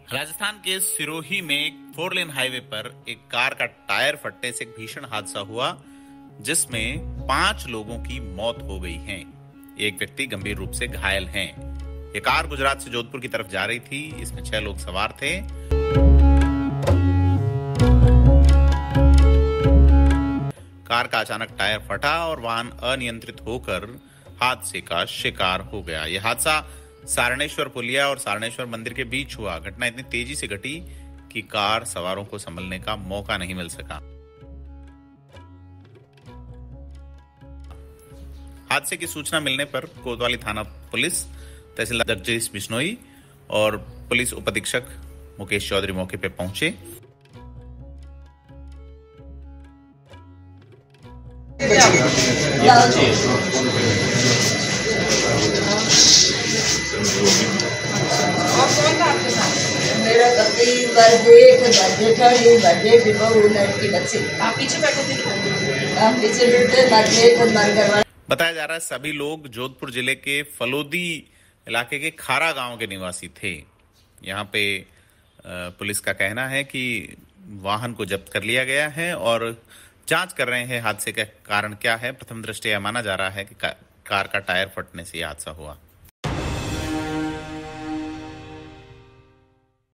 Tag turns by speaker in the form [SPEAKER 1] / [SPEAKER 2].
[SPEAKER 1] राजस्थान के सिरोही में एक 4 लेन हाईवे पर एक कार का टायर फटने से एक भीषण हादसा हुआ जिसमें 5 लोगों की मौत हो गई है। एक व्यक्ति गंभीर रूप से घायल है। ये कार गुजरात से जोधपुर की तरफ जा रही थी। इसमें 6 लोग सवार थे। कार का अचानक टायर फटा और वाहन अनियंत्रित होकर हादसे का शिकार हो गया। यह हादसा सारणेश्वर पुलिया और सारणेश्वर मंदिर के बीच हुआ। घटना इतनी तेजी से घटी कि कार सवारों को संभलने का मौका नहीं मिल सका। हादसे की सूचना मिलने पर कोतवाली थाना पुलिस, तहसीलदार जगदीश बिश्नोई और पुलिस उप अधीक्षक मुकेश चौधरी मौके पर पहुंचे।
[SPEAKER 2] मेरा बर्थडे बहू लड़की बच्चे।
[SPEAKER 3] आप पीछे बैठे थे?
[SPEAKER 2] पीछे बैठे।
[SPEAKER 1] बताया जा रहा है सभी लोग जोधपुर जिले के फलोदी इलाके के खारा गांव के निवासी थे। यहाँ पे पुलिस का कहना है कि वाहन को जब्त कर लिया गया है और जांच कर रहे हैं हादसे का कारण क्या है। प्रथम दृष्टया माना जा रहा है कि कार का टायर फटने से यह हादसा हुआ।